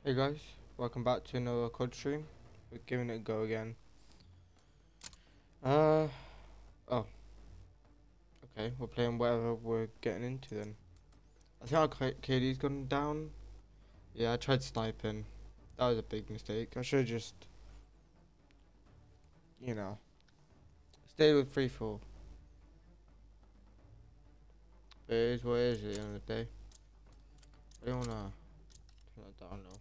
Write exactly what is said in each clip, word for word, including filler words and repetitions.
Hey guys, welcome back to another C O D stream. We're giving it a go again. Uh, oh, okay, we're playing whatever we're getting into then. I think our K- KD's gone down. Yeah, I tried sniping. That was a big mistake. I should just, you know, stay with free fall. But it is what it is at the end of the day. I don't wanna turn that down though.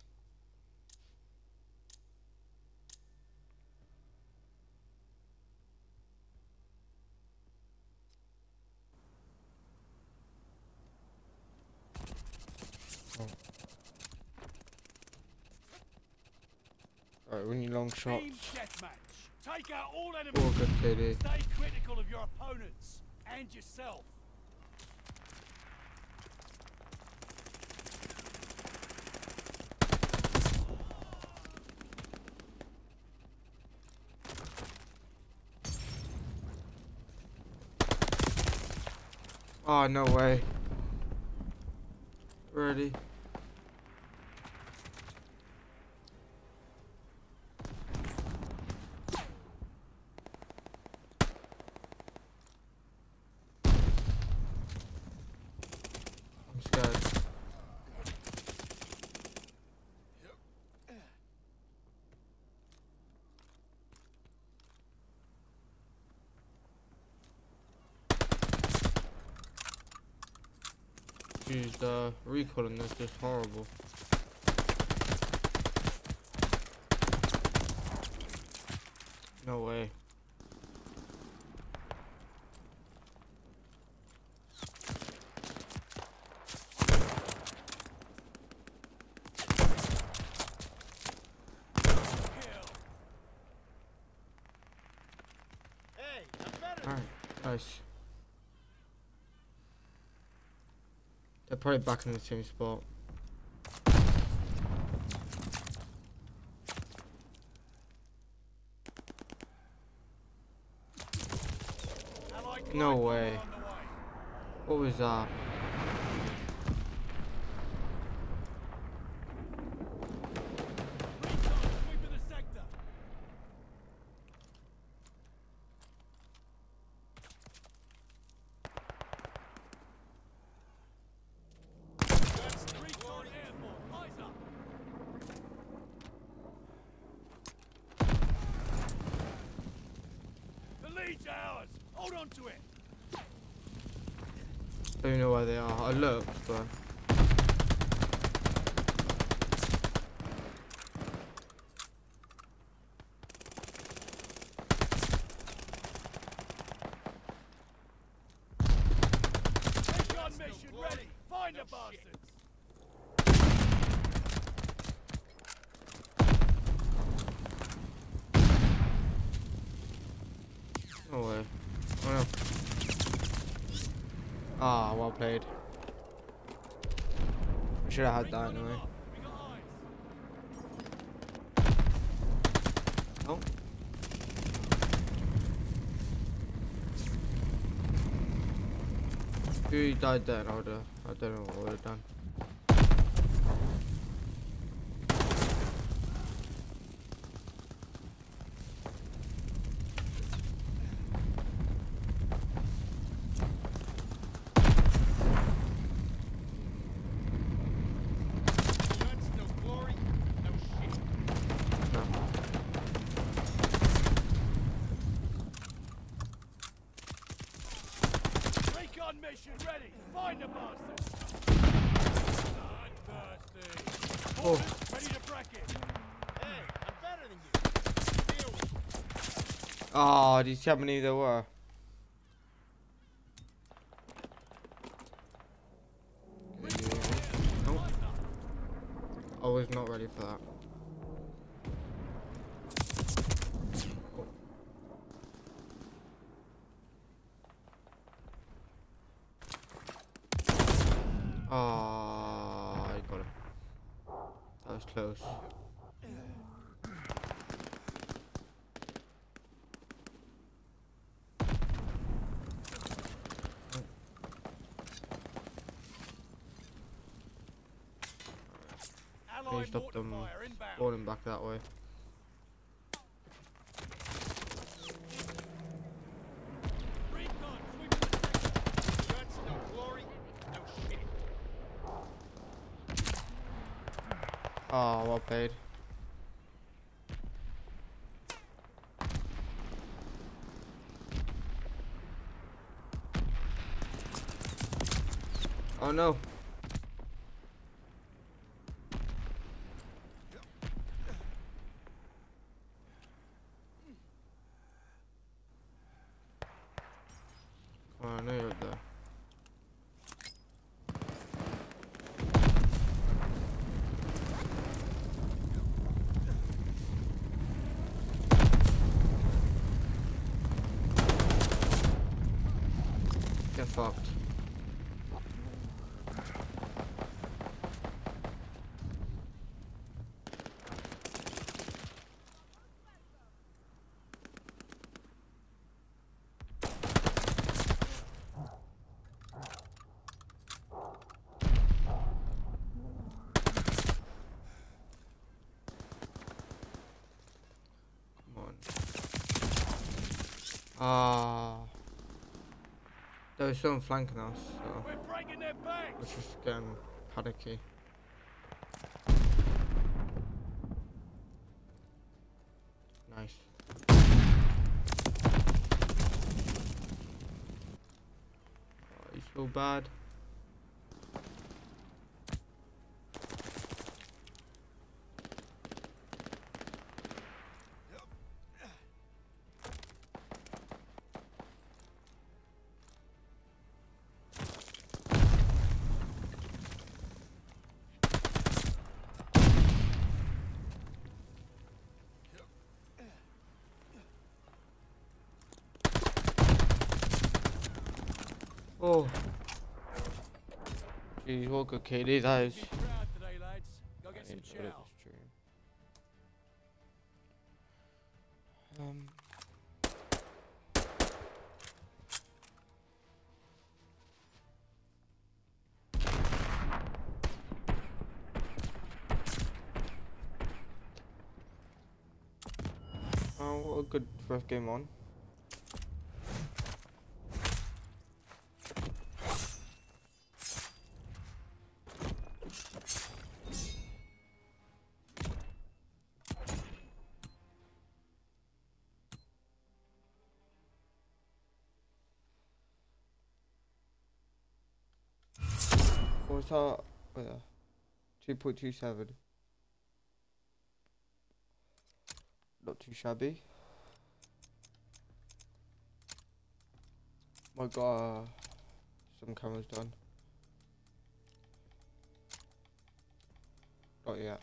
Oh. Alright, we need long shots. Team deathmatch. Take out all Oh, enemies. good K D. Stay critical of your opponents and yourself. Oh, no way. Ready? I'm scared. Jeez, the recoil on this is horrible. No way. Hey, I'm better. Alright, nice. They're probably back in the same spot. No way. What was that? The lead's ours. Hold on to it. Don't even know where they are. I looked, but Recon mission ready. Find the bastards. no way. Oh no. Ah, well played. I should have had that anyway. We got eyes. Oh. If he died then, I would have. I don't know what I would have done. Guns, no glory, no shit. No. Recon mission ready. Find the bastards. Bloodthirsty. Oh. Orders ready to bracket. Hey, I'm better than you. Deal with it. Ah, do you see how many there were? Nope. I was not ready for that. Ah, I got him. That was close. Can you Allied stop them mortar fire inbound. spawning back that way? Recon, sweep the sector. Guts, no glory, no shit. Oh, well played. Oh no. Oh, I know you're there. Get fucked. Ah, there was someone flanking us, so We're breaking their backs. let's just get him panicky. Nice. Oh, you feel bad? Oh. Jeez, what good K D that is. Be proud today, lads. Go get some Yeah, chow. that's true. Um. Oh, what a good first game on. What's that? two point two seven. Not too shabby. My god, some cameras done. Not yet.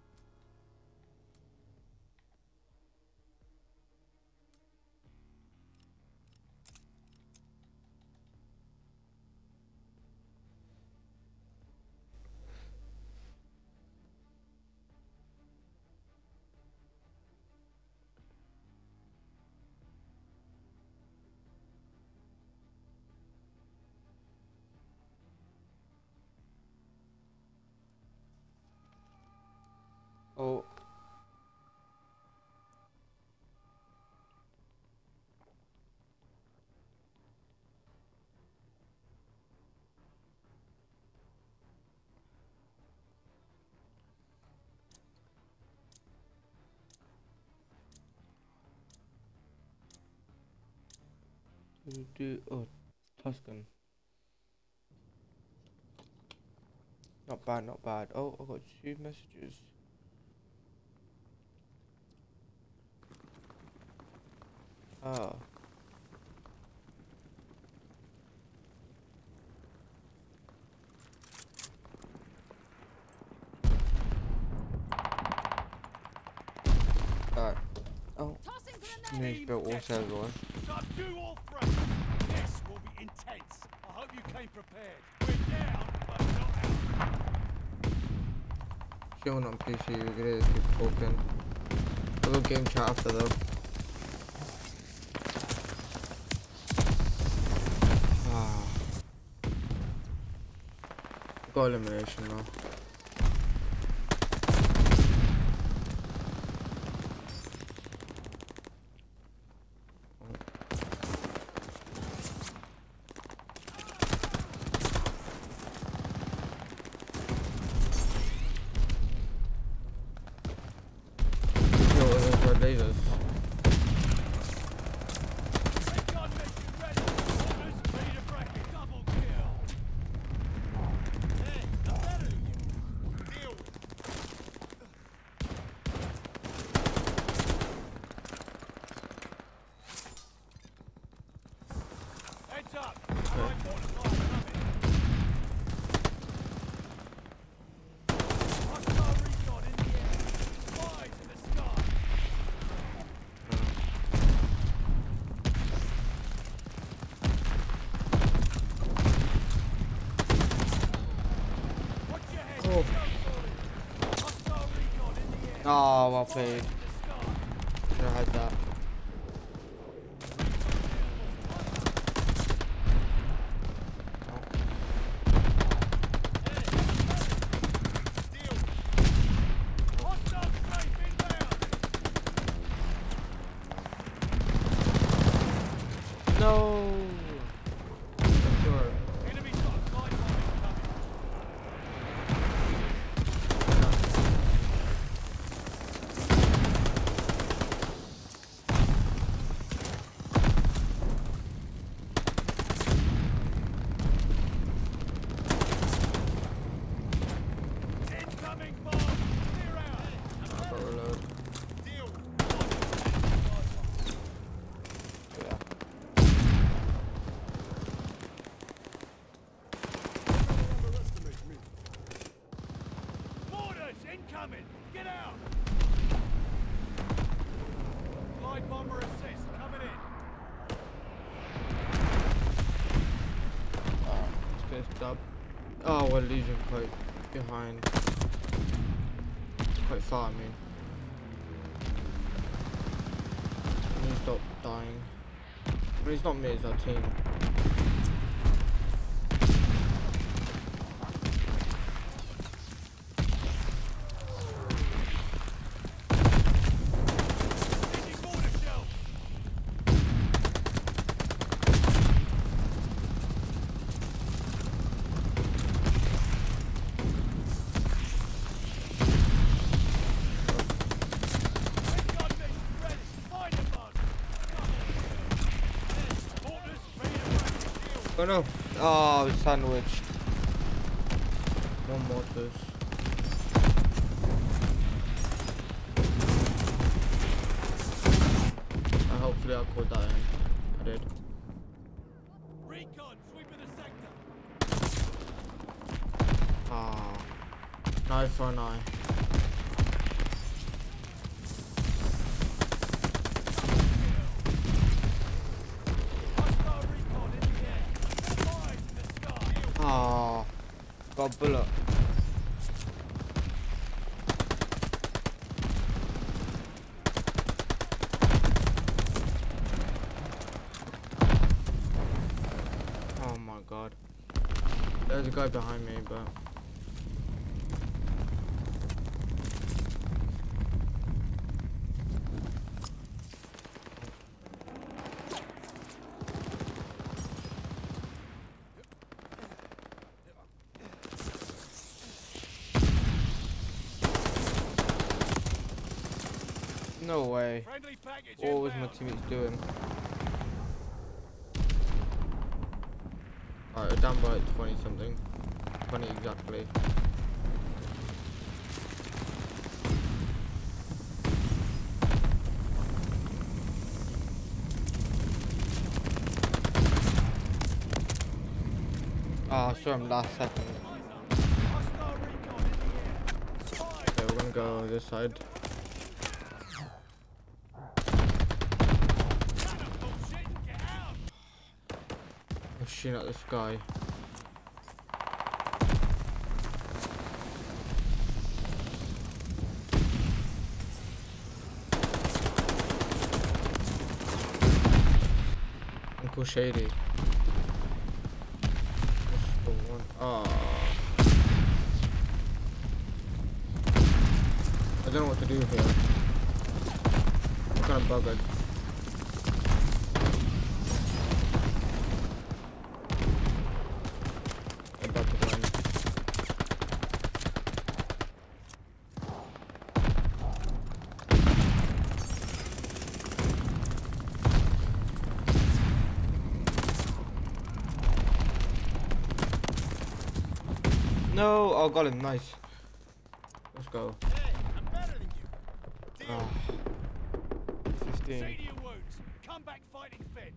Oh. Do, do, oh, Tuscan. Not bad, not bad. Oh, I got two messages. Ah. Alright. Oh. News built also everyone. Subdue all threats. This will be intense. I hope you came prepared. We're down, but not out. Chilling on P C, we're gonna keep talking. We'll go game chat after though. Ah. Got elimination now. Oh, Hostile recon in the air. oh well played. In the sky. Should have had that. Hostile strafe inbound. No. Sure. Enemy's got a glide bomb incoming. Incoming bomb. Clear out. I got reload. Deal. Yeah. Mortars incoming. Get out. Glide bomber assist coming in. Let's get this dub. Oh, we're losing quite behind. Quite far, I mean. I need to stop dying. I mean, it's not me, it's our team. Taking mortar shells. Recon mission ready. Find a bug. Mortars ready to practice. Oh no! Oh, it's sandwiched. No mortars. Uh, hopefully I caught that in. I did. Recon sweeping the sector. Ah, knife for an eye. Hostile recon in the air. Fires in the sky. Ah, got a bullet. Oh my god. There's a guy behind me, but no way. Friendly package What was my inbound. teammates doing? Alright, we're down by like twenty something. twenty exactly. Ah, I saw him last second. Hostile recon in the air. Spies. Okay, we're gonna go this side. Cannon bullshit. Get out. I'm shooting at this guy. Uncle Shady. That's the one. Ah. I don't know what to do here. I'm kind of buggered. I'm about to win. No, oh, got him. Nice. Let's go. Hey, I'm better than you. Deal. Ah, fifteen. See to your wounds. Come back fighting fit.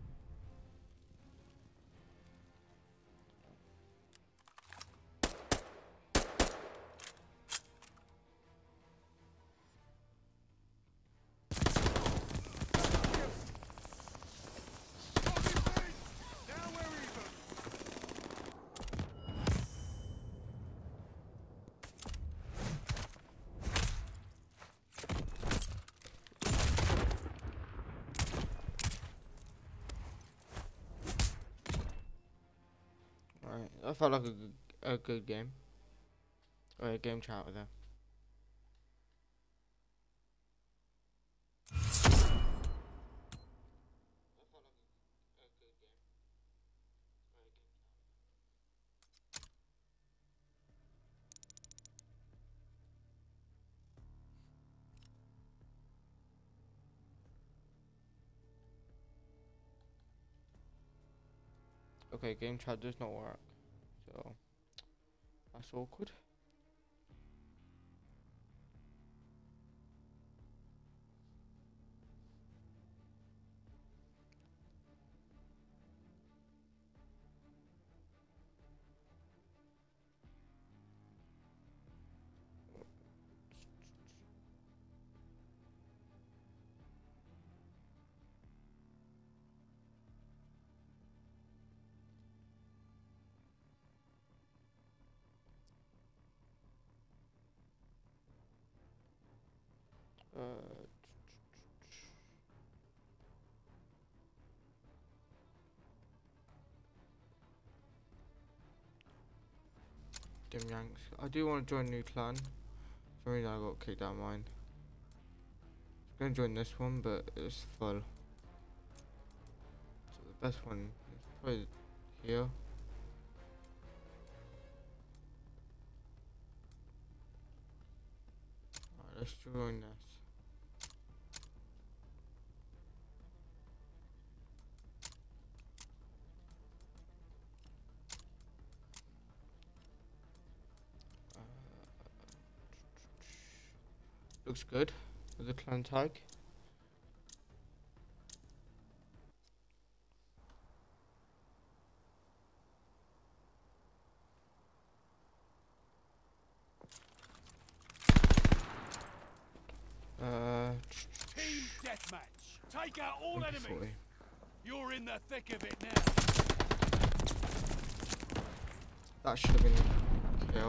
Now we're even. I felt like a good, a good game. Or a game chat with her. Okay, game chat does not work. So that's awkward. Uh, Dim Yanks. I do want to join a new clan. For some reason I got kicked out of mine. I'm gonna join this one, but it's full. So the best one is probably here. Alright, let's join this. Looks good with the clan tag. Uh, Team deathmatch. Take out all enemies. forty. You're in the thick of it now. That should have been a kill.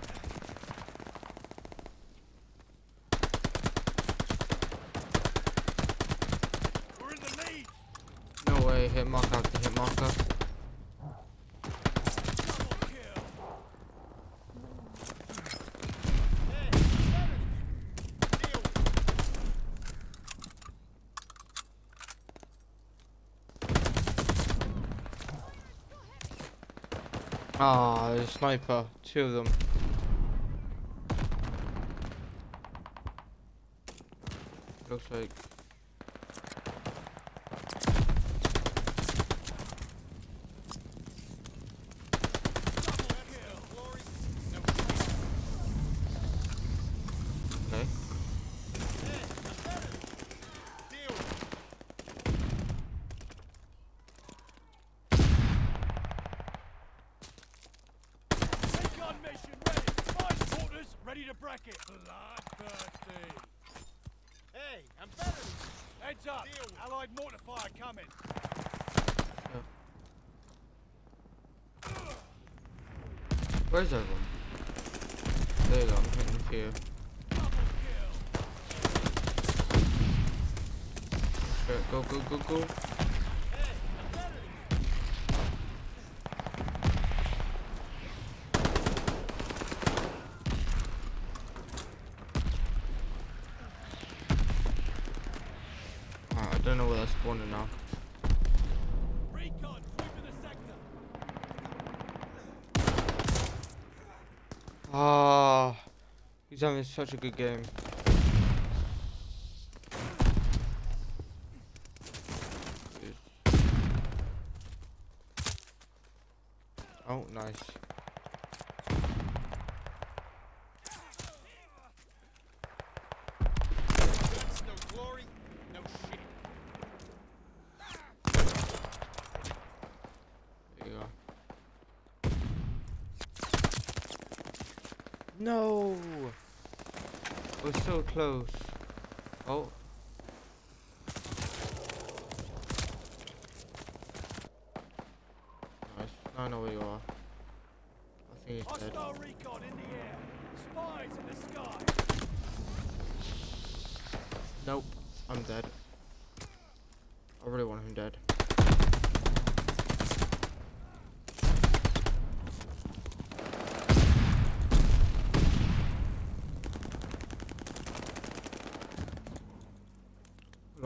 We're in the lead. No way, hit marker after hit marker. Double kill. Ah, there's a sniper. Two of them. Looks like. Okay. Recon mission ready. Mine quarters ready to bracket. Bloodthirsty. Hey, I'm better than you. Heads up. Allied mortar fire coming. Where's everyone? There you go, I'm hitting a few. Double kill. Sure, go, go, go, go. Hey, I'm better than you. Alright, I don't know where that's spawning now. Recon sweeping the sector. Ah, he's having such a good game. Oh, nice. That's no glory, no shit. There you go. No! We're so close. Oh. Nice. I know where you are. I think he's dead. Hostile recon in the air. Spies in the sky. Nope. I'm dead. I really want him dead.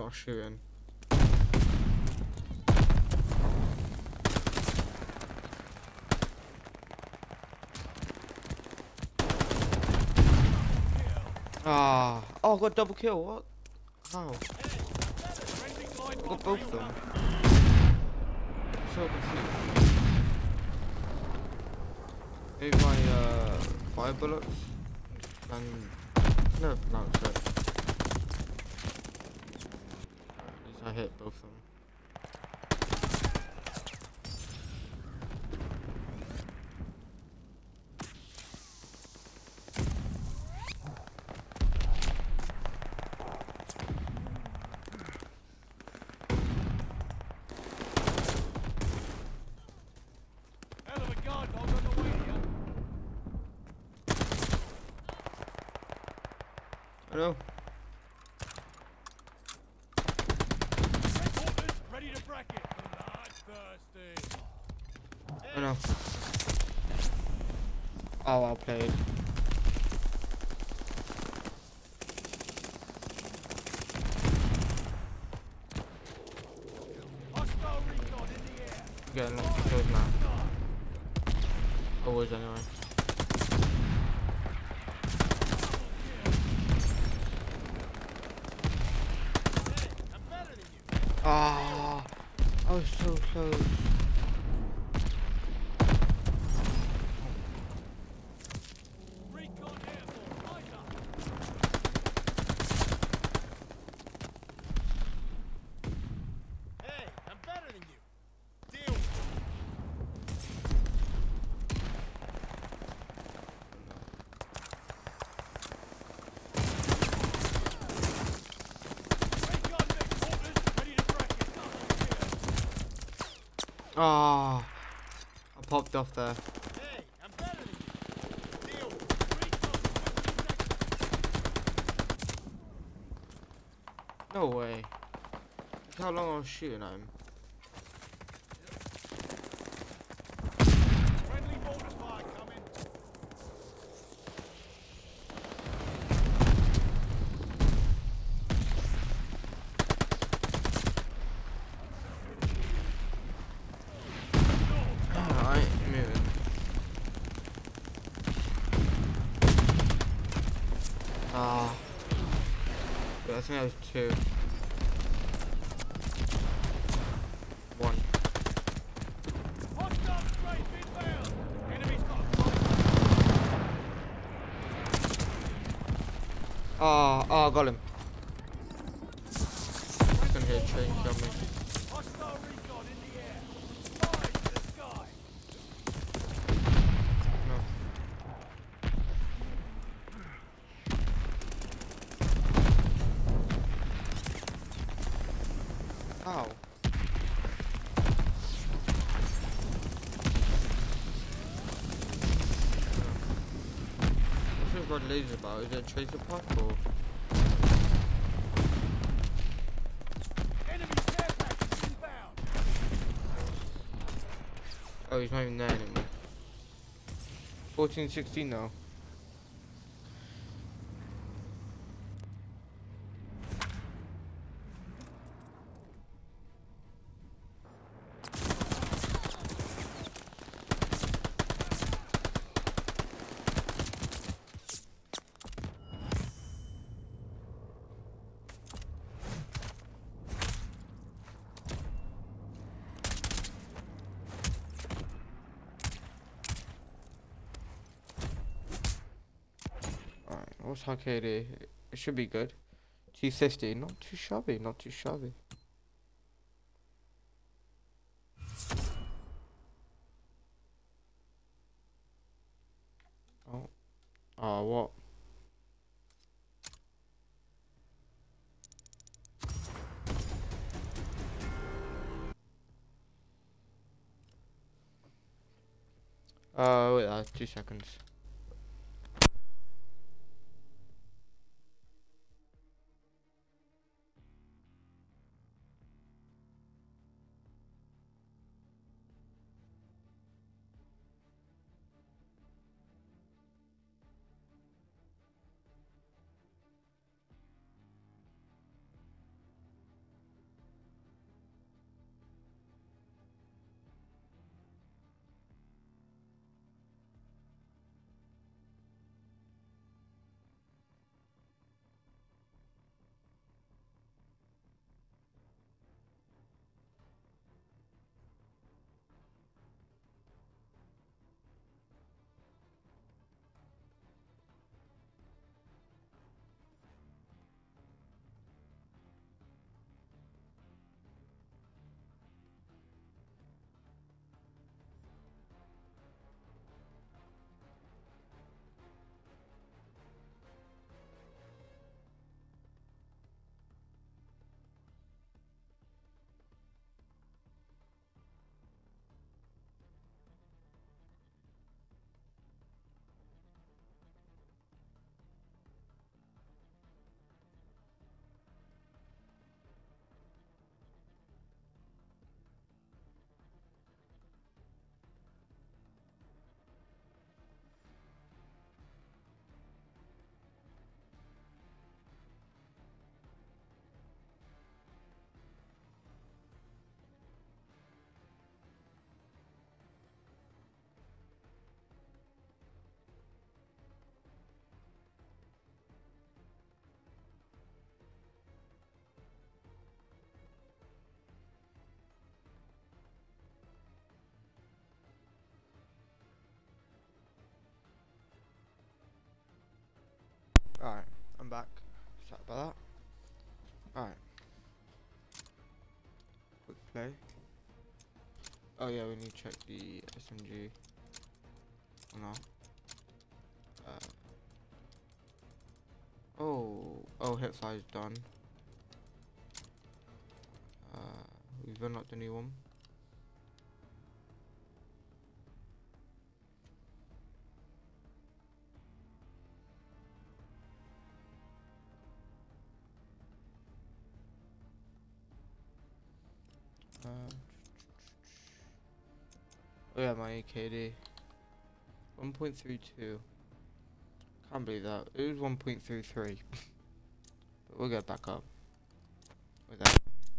not shooting. Ah, oh, I got double kill. What? How? I got both of them. So confused. Maybe my uh, fire bullets and no, pronounce it. At least I hit both of them. Hell of a guard dog on the way here. I know. Headquarters ready to bracket. Bloodthirsty. I know. Oh, well played. Hostile recon in the air. I'm getting lots of kills now. Always anyway. I'm better than you. Ah, I was so close. Recon airborne. Eyes up. Hey, I'm better than you. Deal. Recon headquarters ready to bracket. Ah, I popped off there. Hey, I'm better than you. Deal. Recon fifteen seconds. No way. Look how long I was shooting at him. Friendly mortar fire coming. Ah, I ain't moving. Ah. Yeah, I think that was two. One. Hostile strafe inbound. Enemy's got a fire. Ah, ah, got him. He's gonna hit a train, kill me. Hostile recon in the air. Fire to the sky. No. Ow. What's this red laser about? Is it a tracer pack or? Enemy care package inbound. Oh, he's not even there anymore. fourteen sixteen now. Alright, what's arcade here? It should be good. two fifty, not too shabby, not too shabby. Oh. Oh, what? Uh, wait, uh, two seconds. Alright, I'm back. Sorry about that. Alright. Quick play. Oh yeah, we need to check the S M G. No. Uh, oh, oh, hip fire is done. Uh, we've unlocked the new one. Uh, oh yeah, my A K D. one point three two. Can't believe that. It was one point three three. But we'll get back up with that.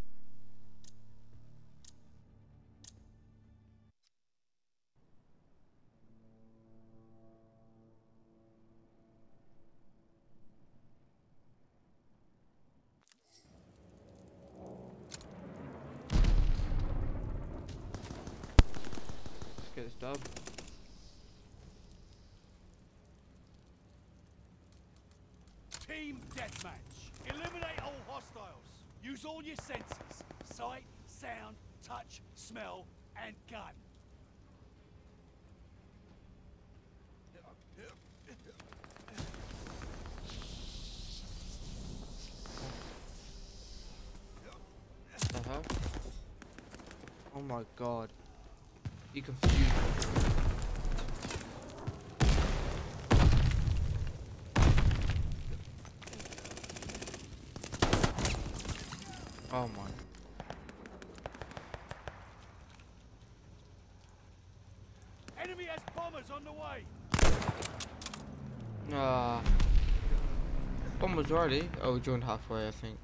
Let's get this dub. Team deathmatch. Eliminate all hostiles. Use all your senses. Sight, sound, touch, smell, and gun. The hell? Oh my god. You confused me. Oh my. Enemy has bombers on the way. Ah. One was already. Oh, we joined halfway, I think.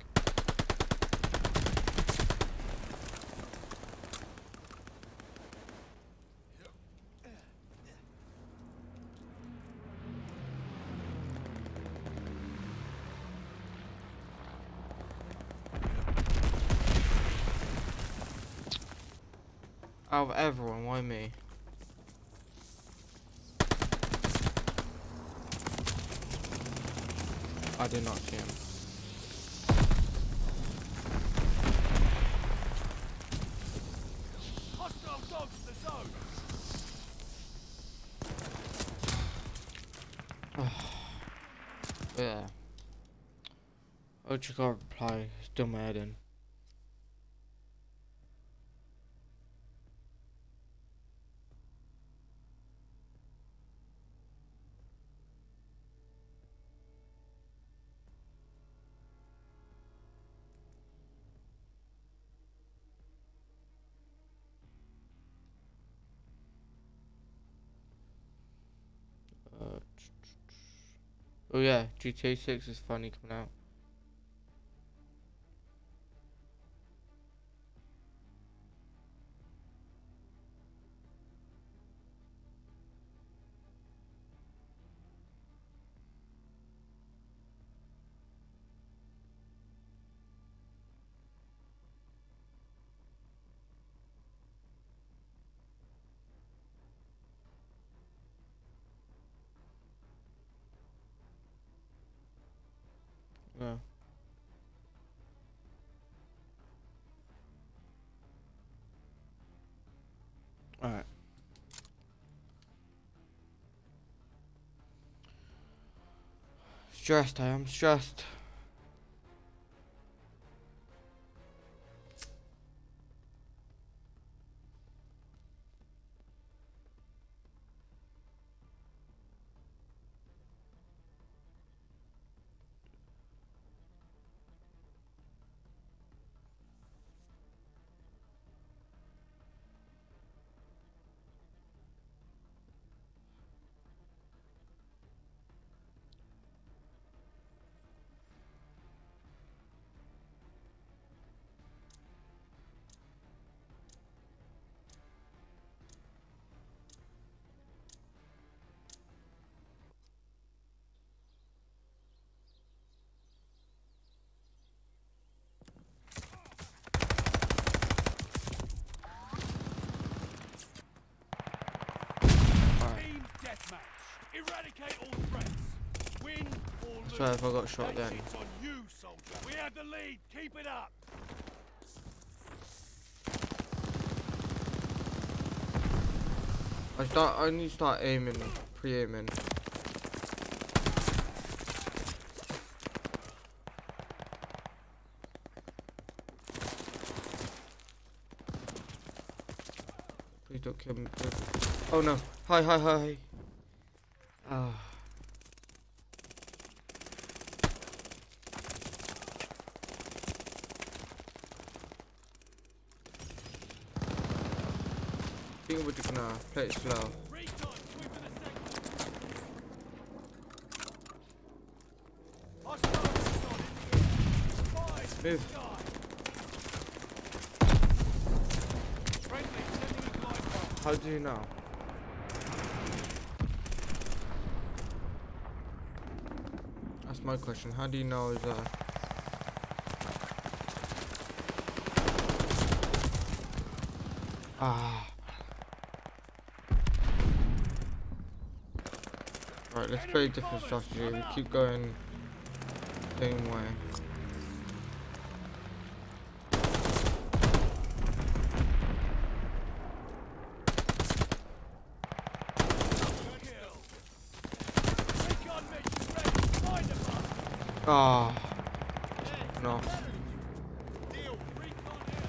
Out of everyone, why me? I did not see him. Hostile dogs in the zone. Yeah. Oh, you got reply. Still my head in. Uh, oh yeah, G T A six is finally coming out. Yeah. Alright. Stressed, I am stressed. sorry if I got shot then. It's on you, soldier. We have the lead. Keep it up. I start. I need to start aiming, pre-aiming. Please don't kill me. Oh no! Hi, hi, hi. Ah. I think we're just gonna play it slow. Recon, sweep in a second. Hostile recon in the air. Spies in the Move. sky. Friendly, sending a glide bomb. How do you know? That's my question. How do you know is uh Ah. Alright, let's play a different strategy. We keep going same way. Recon mission ready. Find them up. Ah. No. Deal. Recon here.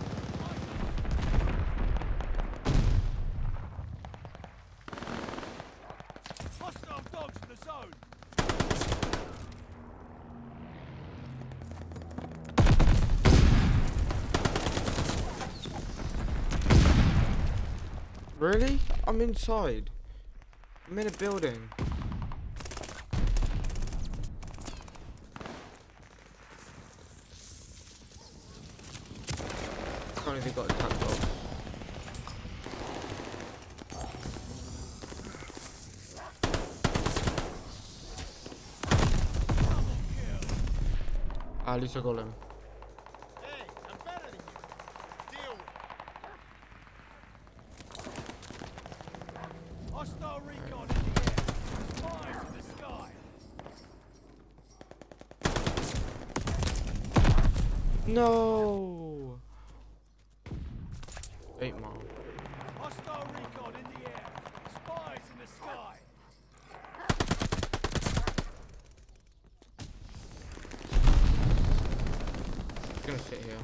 Hostile dogs in the zone. Really? I'm inside. I'm in a building. Can't even got attacked off. Ah, at least I got him. Hey, I'm better than you. Deal with it. Hostile recon in the air. Spies in the sky. No. Eight mile. Hostile recon in the air. Spies in the sky. Just gonna sit here.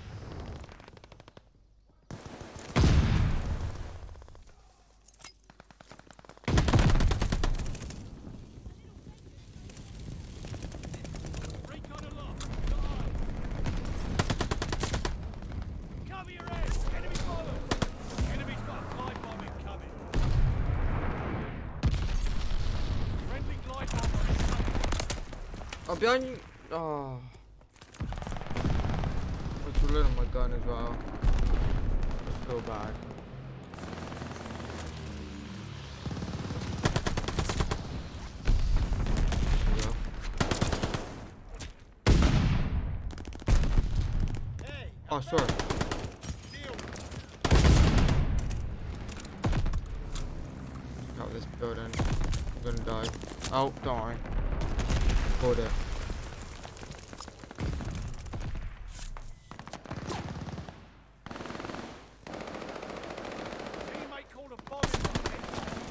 Recon aloft. Got eyes. Cover your head. Enemy follows. Enemy's got a glide bomb incoming. Friendly glide bomb incoming. Oh, behind you. Oh. Let's reload on my gun as well. It's so bad. There we go. Hey, Oh, sorry. deal. Out of this building. I'm gonna die. Oh, die. Hold it. Teammate called a bomb in my head.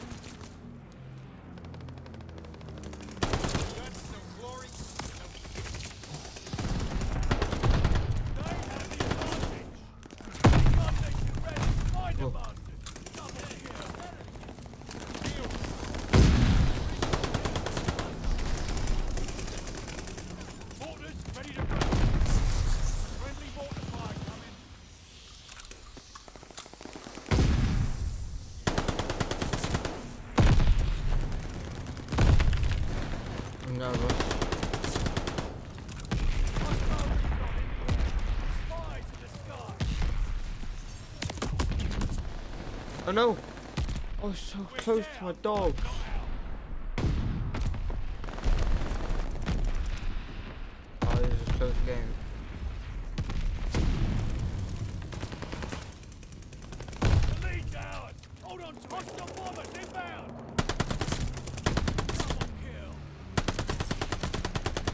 That's some glory. They have the advantage. Recon nation ready. Find the Oh. bastard. Double kill. Deal. Mortars ready to go. Friendly mortar fire coming. I'm nervous. Hostile recon in the air. Spies in the sky. Oh no! I was so We're close to down. my dogs. Not out. Oh, this is a close game. The lead's ours. Hold on to hostile bombers inbound. Double kill.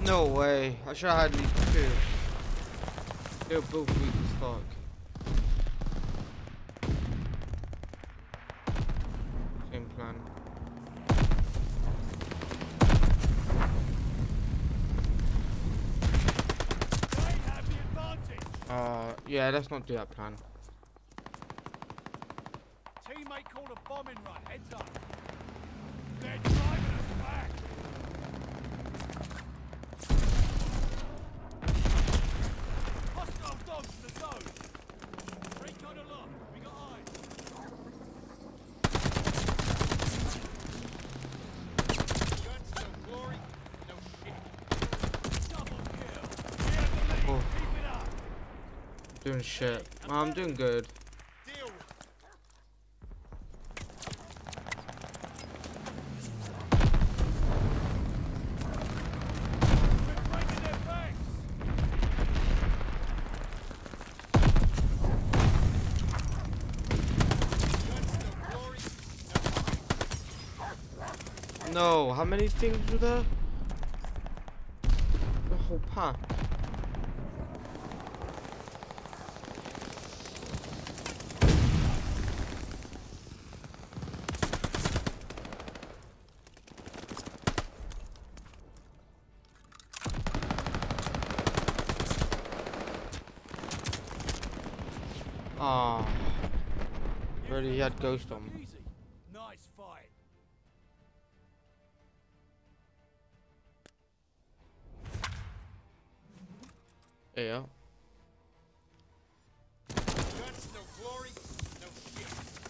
No way. I should have had these two. They're both weak as fuck. Same plan. They have the advantage. Uh, yeah, let's not do that plan. Teammate called a bombing run. Heads up. They're driving us back. Hostile dogs in the zone. Recon aloft. We got eyes. Guns, no glory, no shit. Double kill. We have the lead. Oh. Keep it up. Doing shit. Oh, I'm doing good. Deal with it. We're breaking their backs. Guns, no glory, no No, how many things were there? The whole pack. Ah, already had ghost on. Easy. Nice fight. Yeah. Guns, no glory, no shit.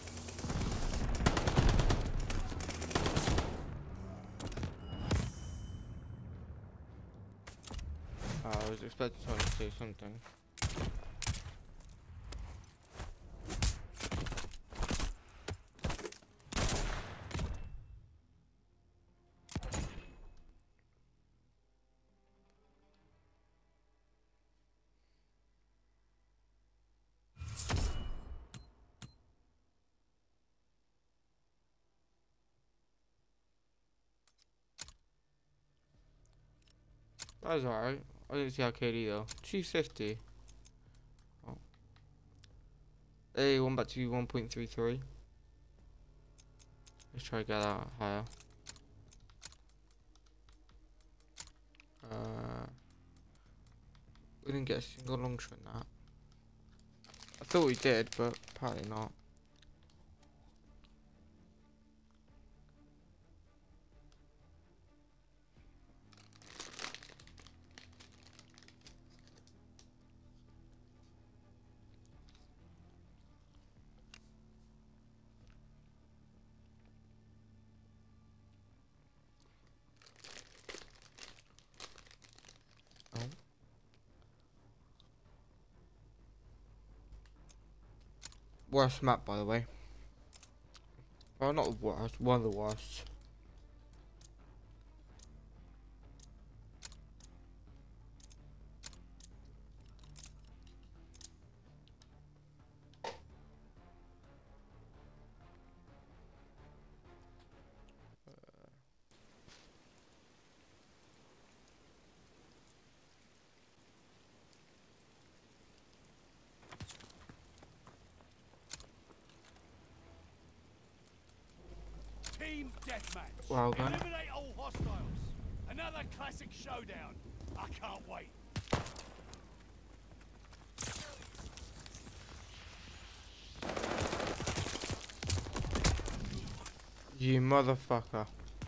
I was expecting someone to say something. That was alright. I didn't see how K D though. two fifty. Oh. Hey, one back to one point three three. Let's try to get that higher. Uh, we didn't get a single long shot in that. I thought we did, but apparently not. Worst map, by the way. Well, not the worst, one of the worst. Team deathmatch. Well done. Eliminate all hostiles. Another classic showdown. I can't wait. You motherfucker.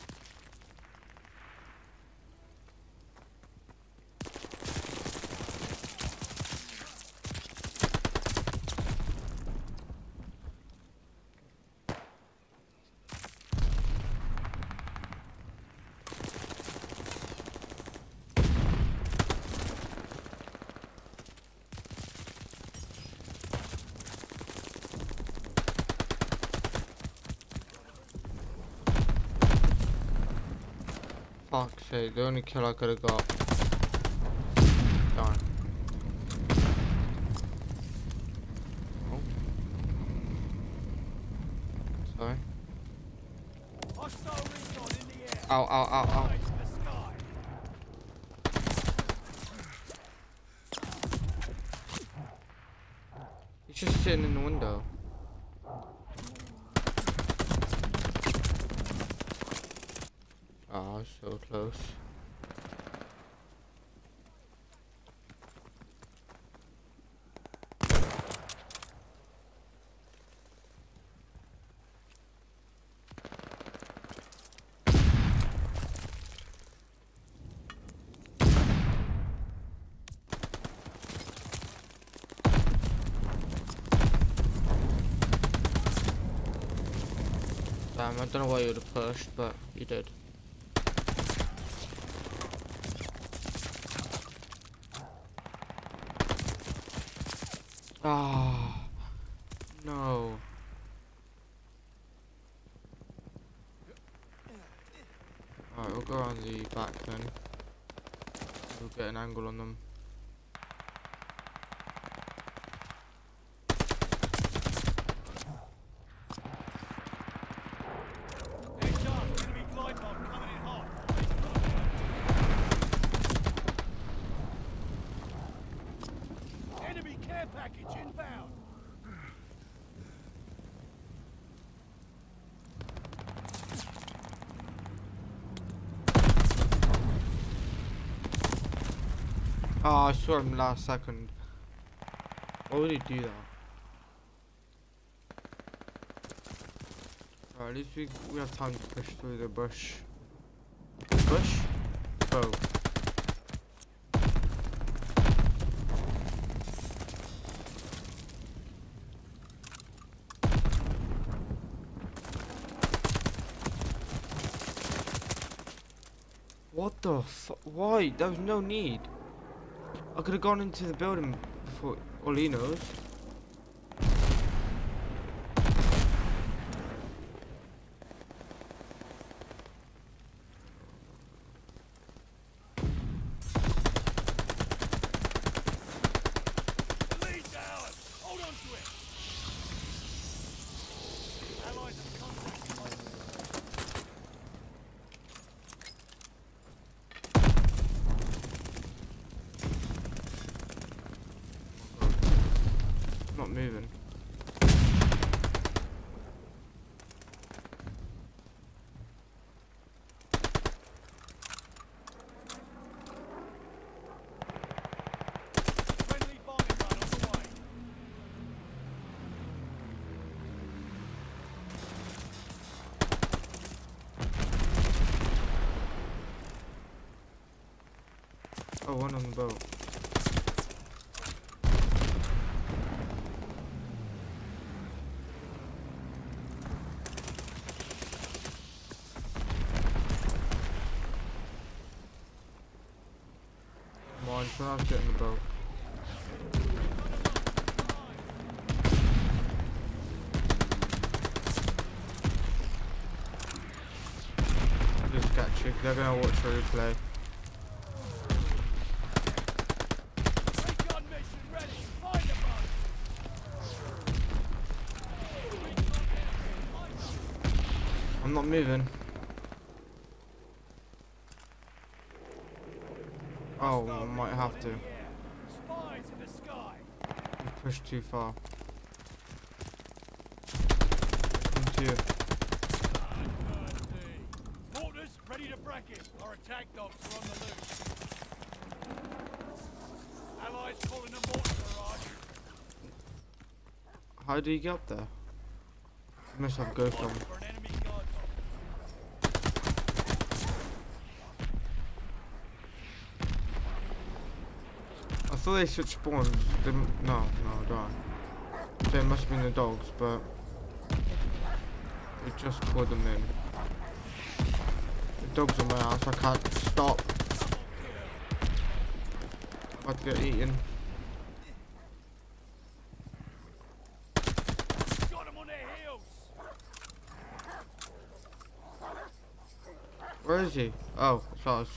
Fuck's sake, the only kill I could have got. Darn. Oh. Sorry. Hostile recon in the air. Ow, ow, ow, ow. Eyes in the sky. just sitting in the window. Ah, so close. Damn, I don't know why you would have pushed, but you did. Ah, no. Alright, we'll go around the back then. We'll get an angle on them. Heads up, enemy glide bomb coming in hot. Enemy care package inbound. Oh, I saw him last second. Why would he do that? Alright, at least we, we have time to push through the bush. Bush? Oh. What the fu- why? There was no need. I could have gone into the building before all he knows. The lead's ours. Hold on to it. Allies have contacted. Not moving. Friendly bombing run on the way. Oh, one on the boat. Come on, someone else get in the boat. Just catch it, they're gonna watch the replay. Recon mission ready. Find a boat. I'm not moving. Oh, I might have to. Spies in the sky. We've pushed too far. Into you. Mortars ready to bracket. Our attack dogs are on the loose. Allies calling a mortar barrage. How do you get up there? You must have ghost on. For an enemy guard dog. I thought they switched spawns. They, m- no, no, don't. They must have been the dogs, but they just pulled them in. The dogs are my ass. I can't stop. I'm about to get eaten. Got them on their heels. Where is he? Oh, it's us.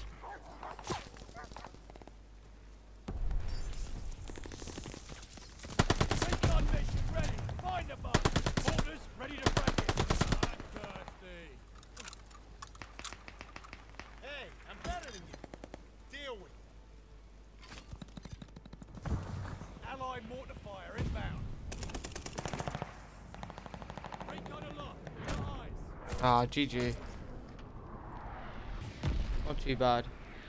Recon mission ready. Find a boat. Mortars ready to bracket. Bloodthirsty. Hey, I'm better than you. Deal with it. Allied mortar fire inbound. Ah, G G. Not too bad.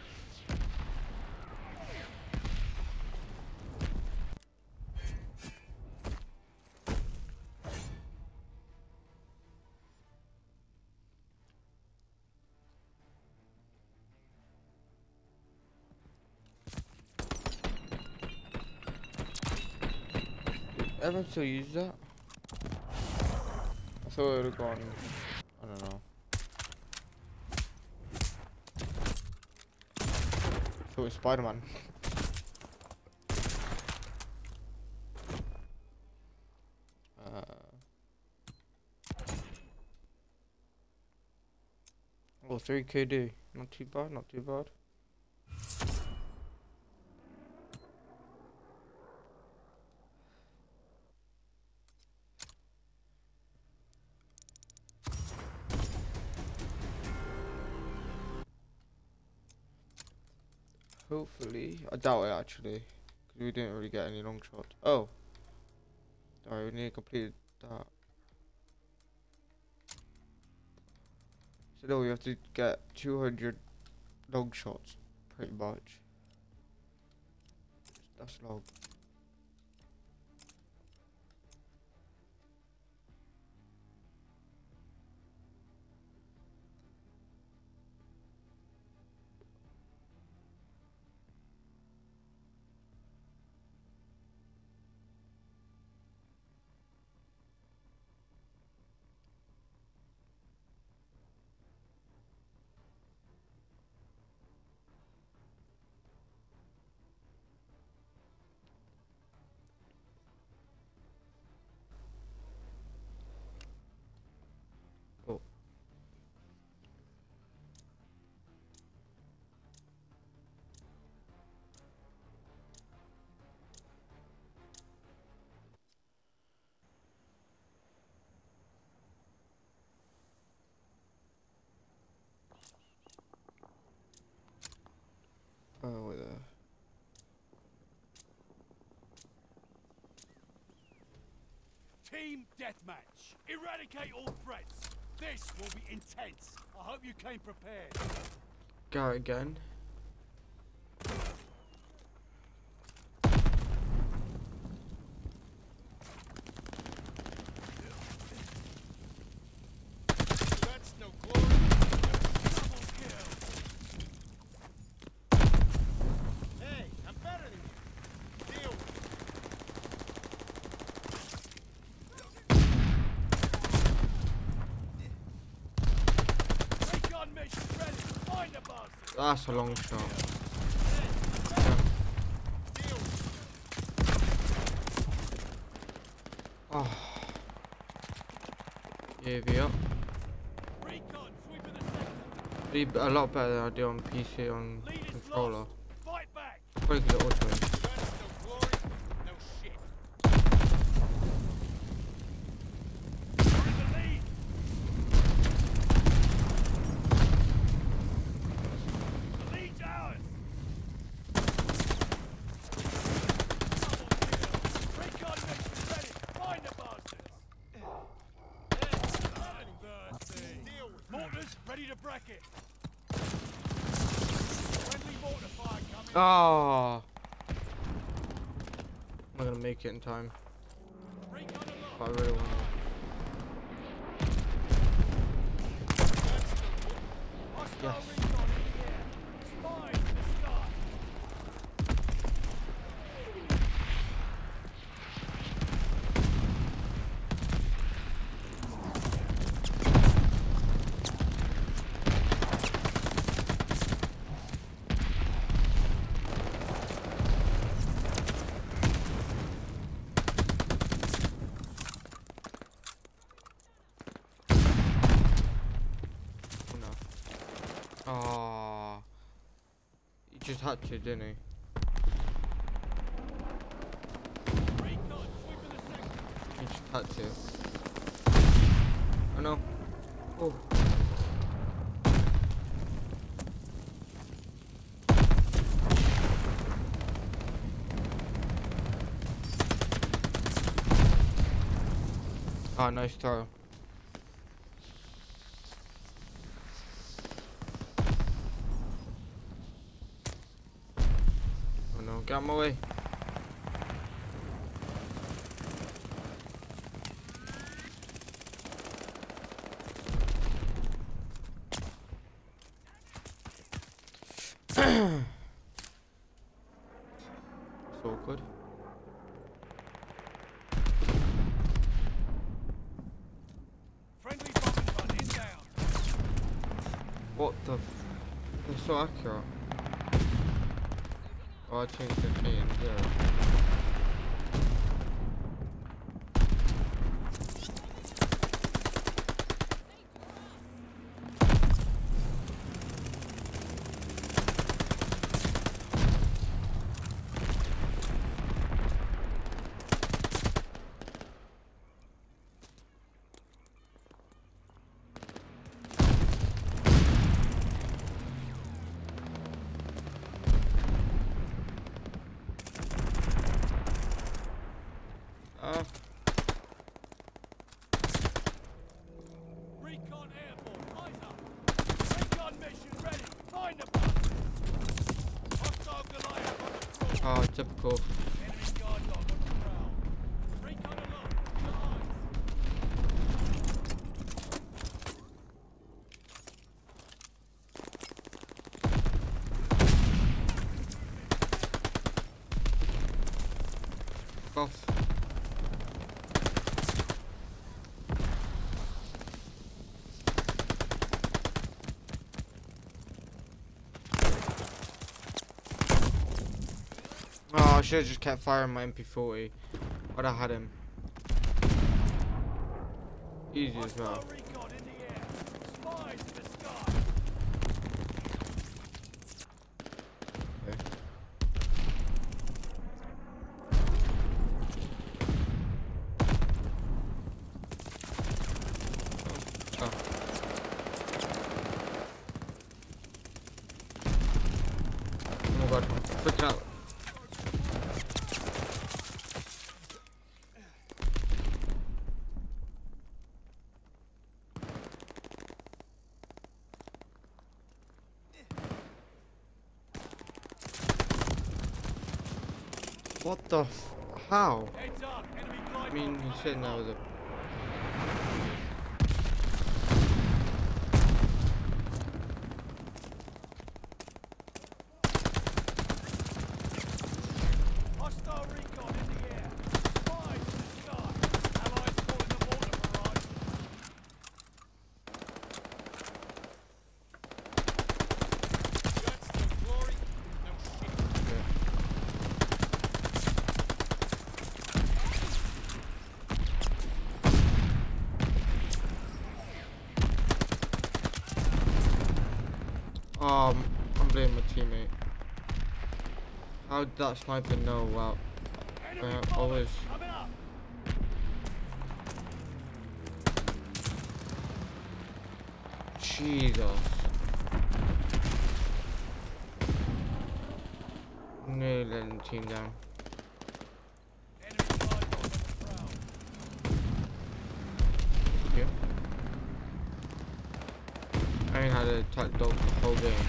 Everyone still use that? I thought it would have gone. I don't know. I thought it was Spider-Man. uh. Oh, three K D. Not too bad, not too bad. Hopefully, I doubt it actually, because we didn't really get any long shots. Oh, alright, we need to complete that. So no, we have to get two hundred long shots, pretty much. That's long. Oh. Oh, wait there. Team deathmatch. Eradicate all threats. This will be intense. I hope you came prepared. Go again. That's no glory. Double kill. Hey, I'm better than you. Deal with it. Recon mission ready. Find the bastard. That's a long shot. Deal with Oh. U V up. it. Recon sweeping the sector. Be a lot better than I do on P C on Lead is controller. lost. Fight back. Probably because it auto aim. That's no glory. No shit. We're in the lead. The lead's ours. Double kill. Recon mission ready. Find the bastards. Deal with mortars ready to bracket. Friendly mortar fire coming. Oh. I'm not gonna make it in time. Recon aloft. But I really want to. Hostile Yes. recon in the air. Spies in the sky. No. Oh. He just had to, didn't he? Recon sweeping the sector. He just had to. Oh no. Oh. Ah, nice throw. Oh, get out of my way. It's awkward. Friendly bombing run inbound. What the f- they're so accurate. Oh, I changed the K and zero. Uh, Recon airborne. Eyes up. Recon mission ready. Find the bus. Hostile Goliath on the crawl. oh, typical. Enemy guard dog on the prowl. Recon alert. Your eyes. Off. Oh, I should have just kept firing my M P forty. I'd have had him. Easy as well. Hostile recon in the air. Spies in the sky. Okay. Oh. Oh. Oh my god, freaking out. What the f- how? Heads up. Enemy glide I mean, bomb he said that was a... Hostile recon in the air. Spies in the sky. Allies calling the mortar barrage. That's the glory. No shit. Yeah. Um, I'm blaming my teammate. How did that sniper know? Wow. Enemy Uh, bombers always. coming up. Jesus. Nearly letting the team down. Enemy glide bomb on the prowl. Yeah. I ain't had to attack dogs the whole game.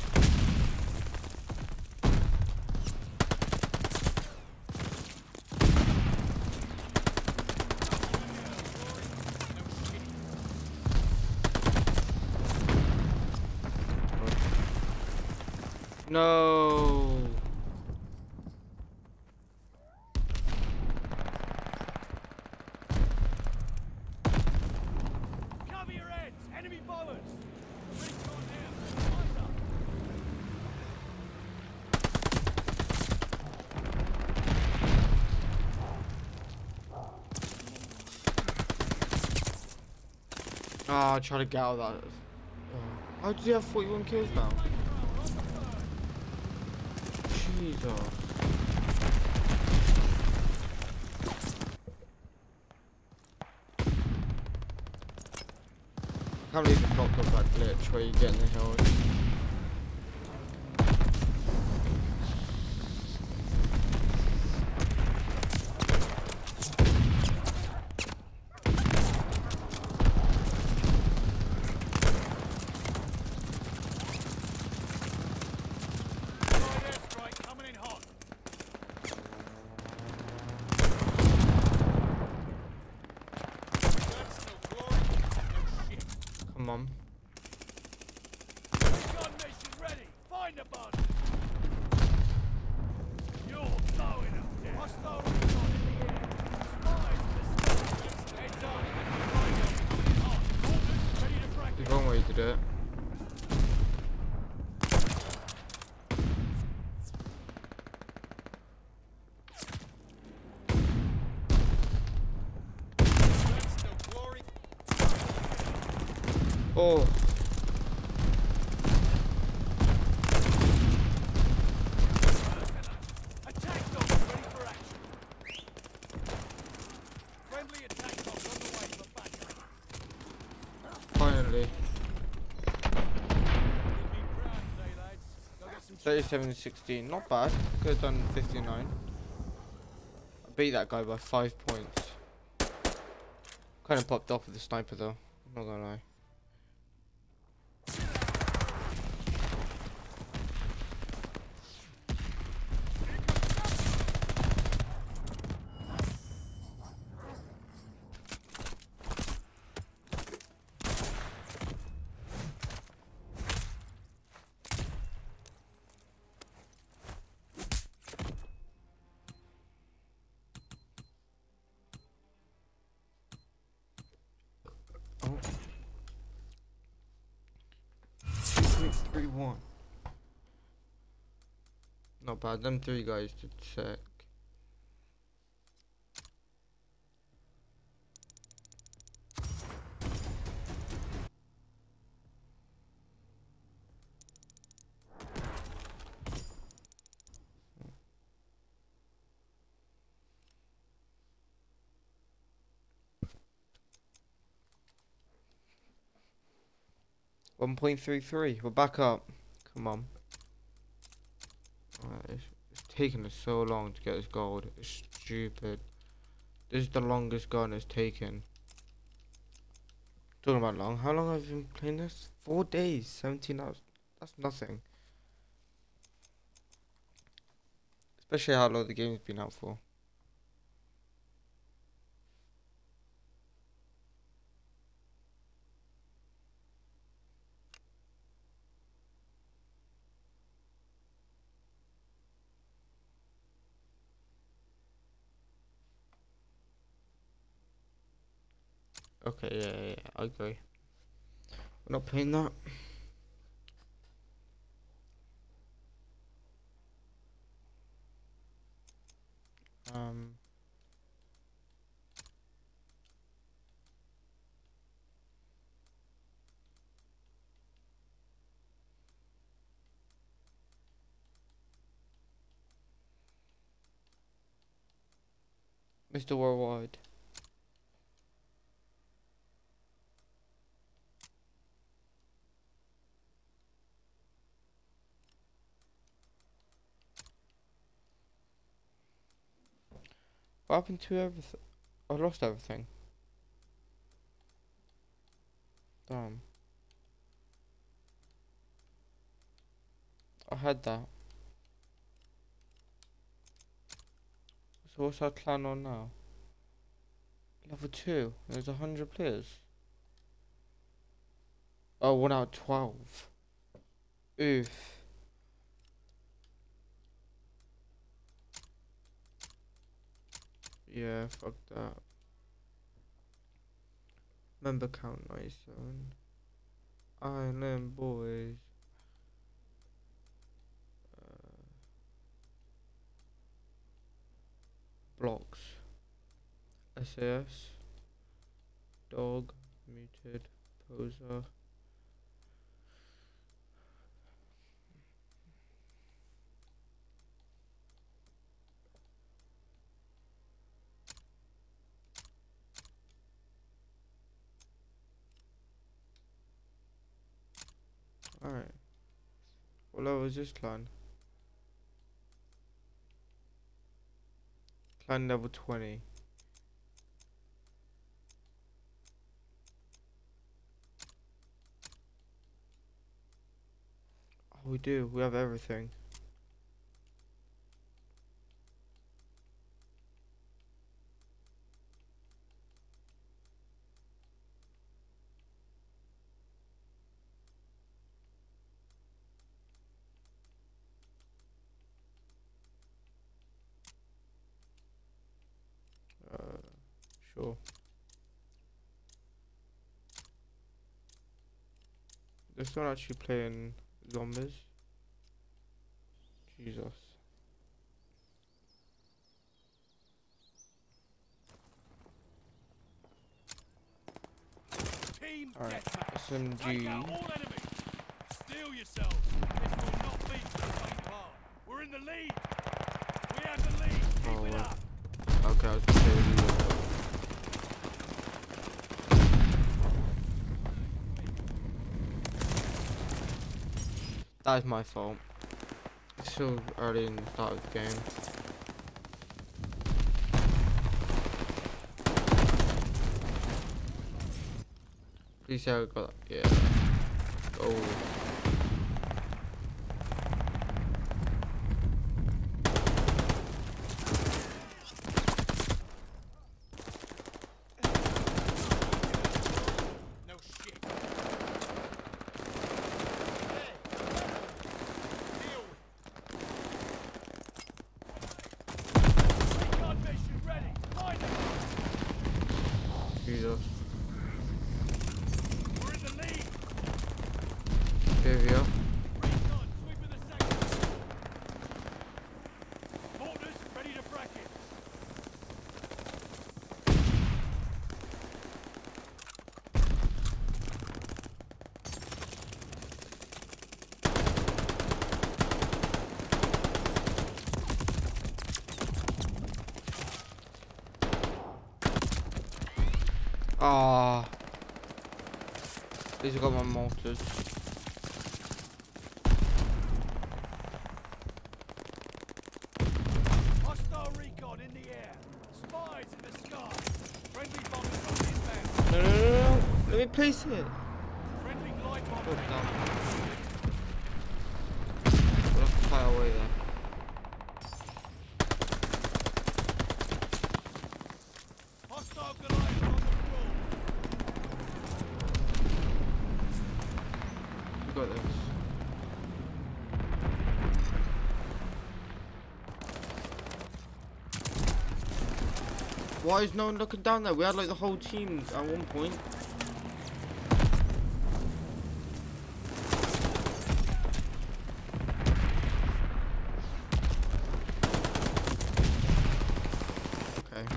No. Cover your heads! Enemy bombers! Recon air. Eyes up. Oh, I try to get out of that. Oh. How does he have forty-one kills now? Jesus. I can't believe it's blocked up that glitch where you get in the hills. Allied airstrike coming in hot. Oh. Attack dog ready for action. Friendly attack dog on the way for backup. Finally. You'll be proud today, lads. Go get some thirty-seven to sixteen. Not bad. Could have done fifty-nine. I beat that guy by five points. Kind of popped off with the sniper though. I'm not gonna lie. Oh. six three one. Not bad. Them three guys did sick. one point three three. We're back up. Come on. Alright, it's, it's taken us so long to get this gold. It's stupid. This is the longest gun it's taken. Talking about long. How long have I been playing this? Four days. seventeen hours. That's nothing. Especially how long the game's been out for. Okay, yeah, yeah, yeah, I agree. We're not playing that. Um. Mister Worldwide. What happened to everything? I lost everything. Damn. I had that. So what's our clan on now? Level two. There's a hundred players. Oh, one out of twelve. Oof. Yeah, fuck that. Member count ninety-seven. Island boys. Uh, blocks. S A S. Dog. Muted. Poser. Alright. What level is this clan? Clan level twenty. Oh, we do. We have everything. Uh, sure. This one actually playing zombies. Jesus. team Alright, Deathmatch. S M Take G. out all enemies. Steel yourselves. This will not be for the faint heart. We're in the lead. We have the lead. Keep Oh, it well. up. Okay, I was gonna say the- That is my fault. It's still early in the start of the game. Please say I got yeah. Oh. No shit. Recon mission ready. Find them. Jesus. We're in the lead. Here we are. Recon sweeping the sector. Mortars ready to bracket. Ah. These have got my mortars. Hostile recon in the air. Spies in the sky. Friendly bombers on inbound. No, no, no, no. Let me place it. Friendly glide bomb. Oh, damn. We'll have to fire away there. Hostile Goliath on the roll. We got this. Why is no one looking down there? We had like the whole team at one point. Okay.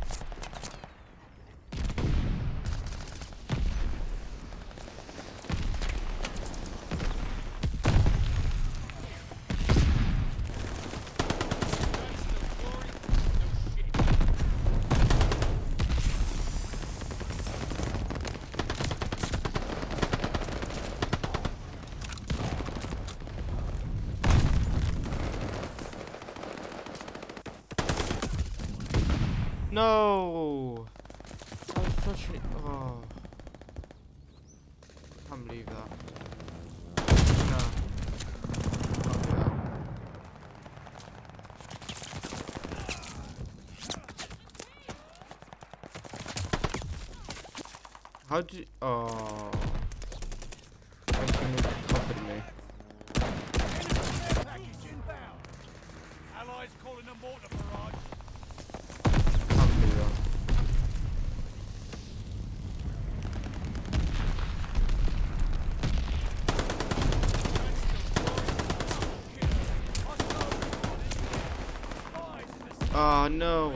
No! That was such a... Oh. I can't believe that. No. Yeah. How did you... Oh. Something covered me. Enemy care package inbound. Allies calling a mortar barrage. Can't believe that. Oh no.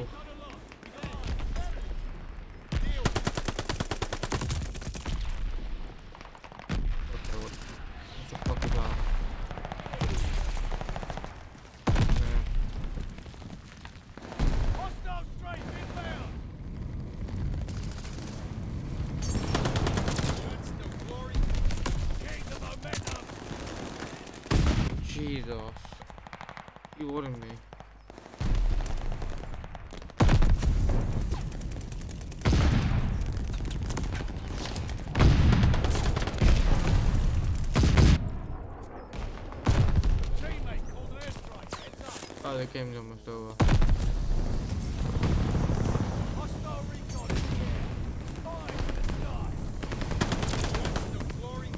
Okay, what, what the fuck is that? Yeah. Hostile strike inbound. That's no glory. Gain the momentum. Jesus. You warning me. Teammate called an airstrike. Heads up. Oh, the game's almost over. Hostile recon in the air. Spies in the sky. That's no glory.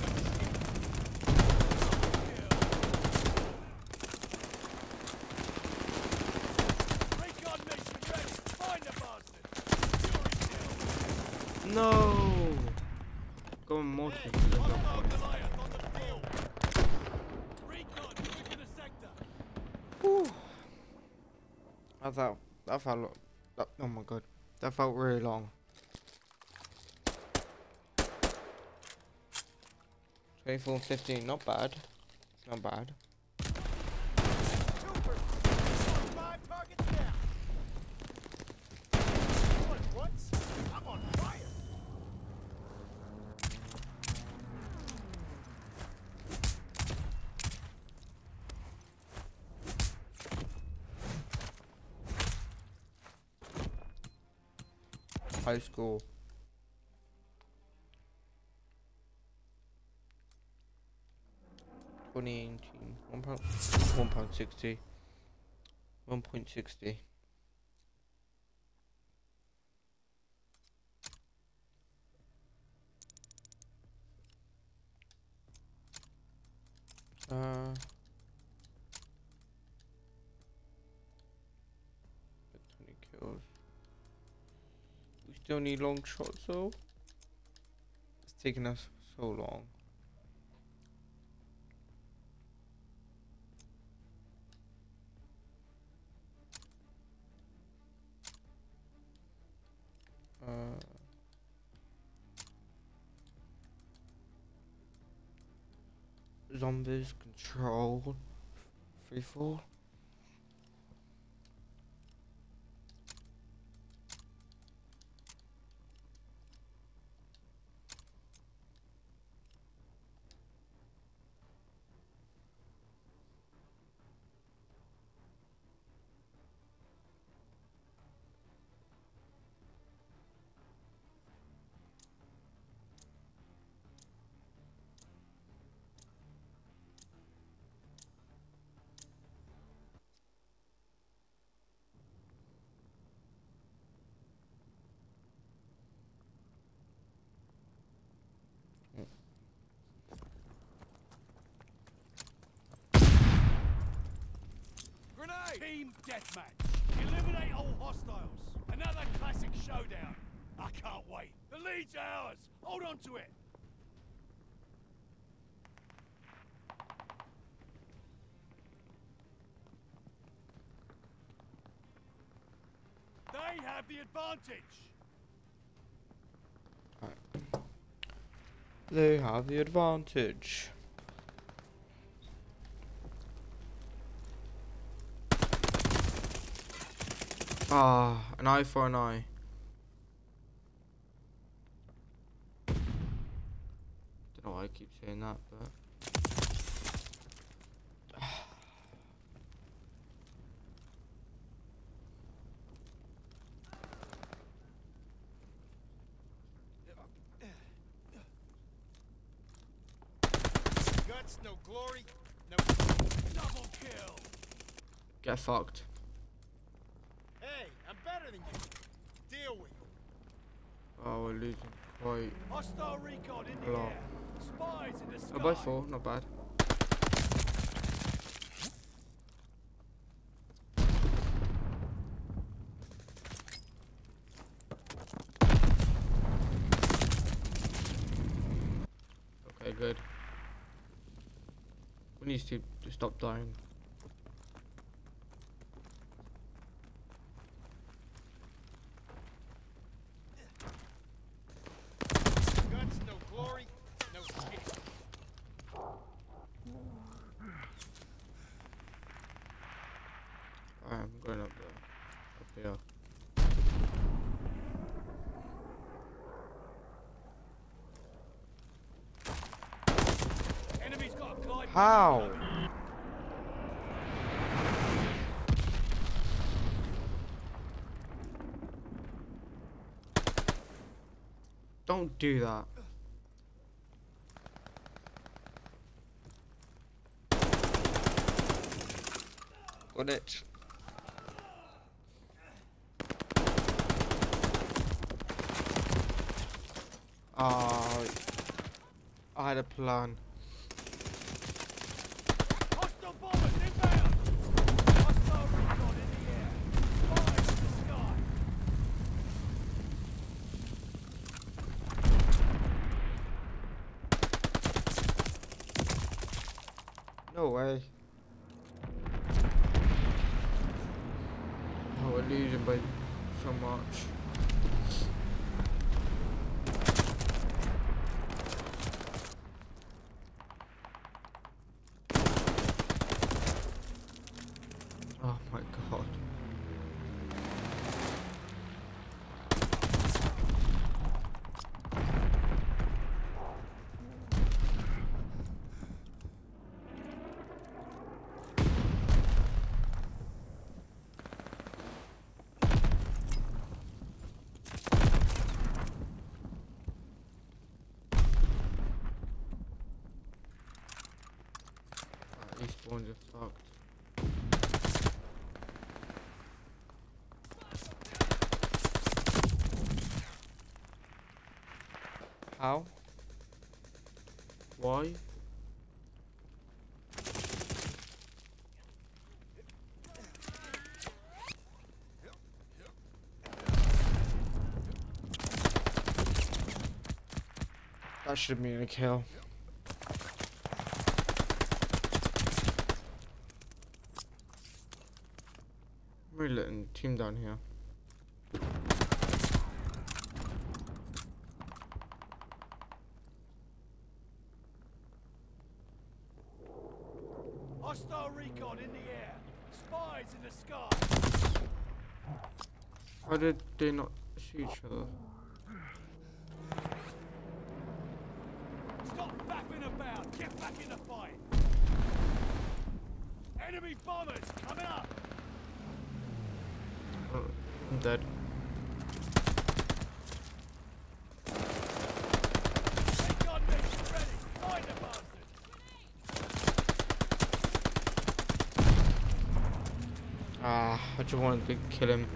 Recon mission ready. Find the bastard. Fury kill. No! Go on, more Hey, people. hostile Goliath on the field. Recon within the sector. Whew. That felt, that felt, lo- that, oh my god. That felt really long. twenty-four and fifteen, not bad. Not bad. Five targets down. What? I'm on fire. High school. twenty eighteen. One pound. One pound sixty. One point sixty. Uh. twenty kills. We still need long shots though. It's taking us so long. Uh, zombies control free fall. Grenade! Team deathmatch. Eliminate all hostiles. Another classic showdown. I can't wait. The lead's ours. Hold on to it. They have the advantage. They have the advantage. Ah, an eye for an eye. Don't know why I keep saying that, but Guts, no glory, no double kill. get fucked. Hey, I'm better than you. Deal with it. Oh, we're losing quite Hostile recon in a the lot. air. Spies in the sky. Oh, by four, not bad. Okay, good. We need to, to stop dying. Guts, no glory, no skin. I'm going up there. Up here. Enemy's got a glide. How? Don't do that. Got it. Ah, I had a plan. Hostile bombers inbound. Hostile recon in the air. Spies in the sky. No way. Oh, we're losing by so much. Oh my god. These spawns are fucked. How? Why? That should have been a kill. We're letting team down here. Hostile recon in the air. Spies in the sky. Why did they not see each other? Stop faffing about. Get back in the fight. Enemy bombers coming up. Oh, I'm dead. Recon mission ready. Find the bastards. Ah, I just wanted to kill him.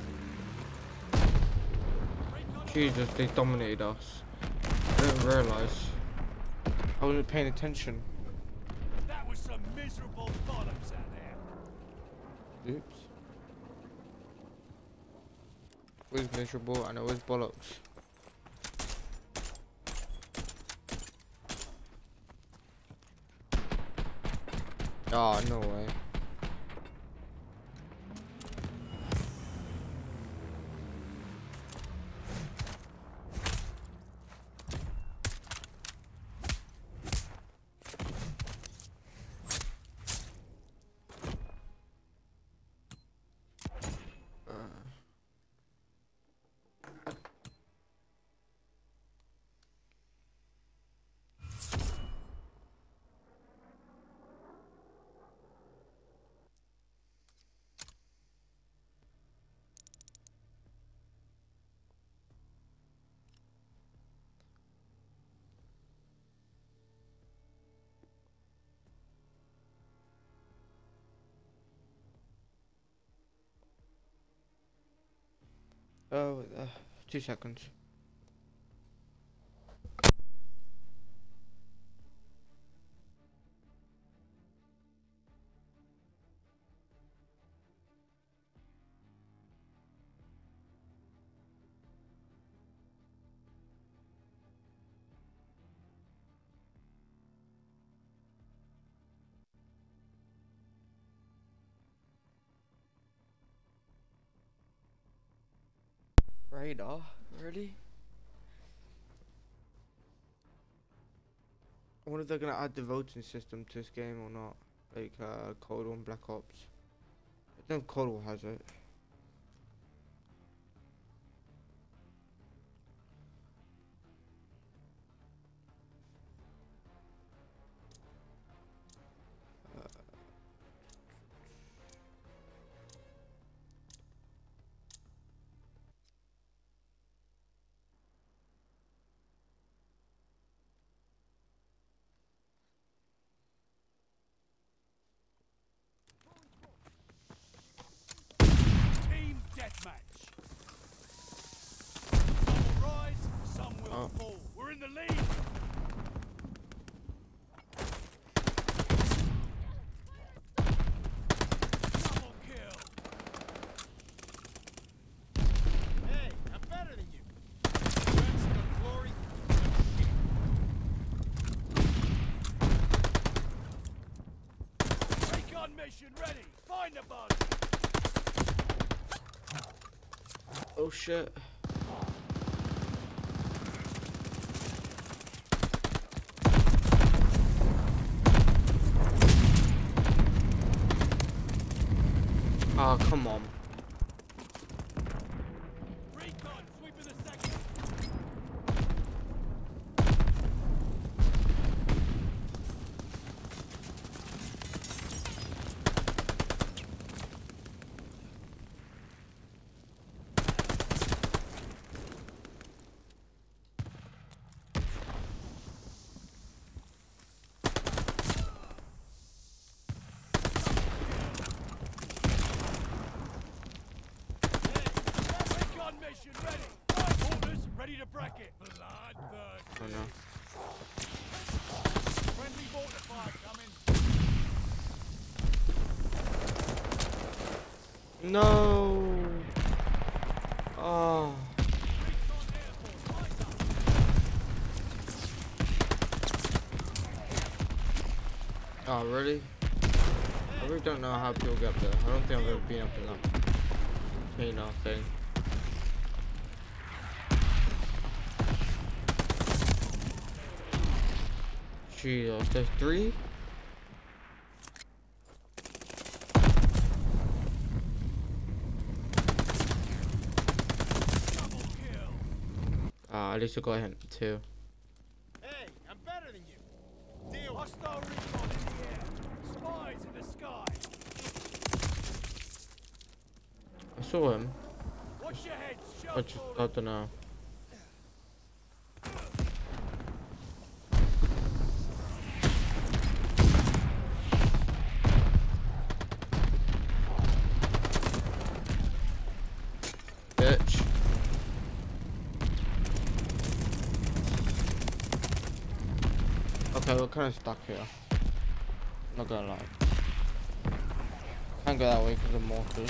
Jesus, they dominated us. I didn't realise. I wasn't paying attention. That was some miserable bollocks out there. Oops. It was miserable and it was bollocks. Ah, oh, no way. Oh, uh, two seconds. Radar? Really? I wonder if they're gonna add the voting system to this game or not. Like uh, Cold War and Black Ops. I don't know if Cold War has it. Team deathmatch. Some will rise, some will Oh. fall. We're in the lead. Double kill. Hey, I'm better than you. That's the glory. Recon mission ready. Find the bug. Oh shit. Oh, come on. Recon, sweeping the sector. Mission ready. Five orders ready to bracket. Bloodthirsty. Oh no. Friendly mortar fire coming. No. Oh. Recon airborne. Light up. Oh, really? I really don't know how people get up there. I don't think I've ever been up in that volcano thing. Jesus, there's three? Double kill. Ah, at least I got him two. Hey, I'm better than you. Deal. Hostile recon in the air. Spies in the sky. I saw him. Watch your heads. I Shells just, I falling. don't know. Bitch. Okay, we're kind of stuck here. Not gonna lie. Can't go that way because of mortars.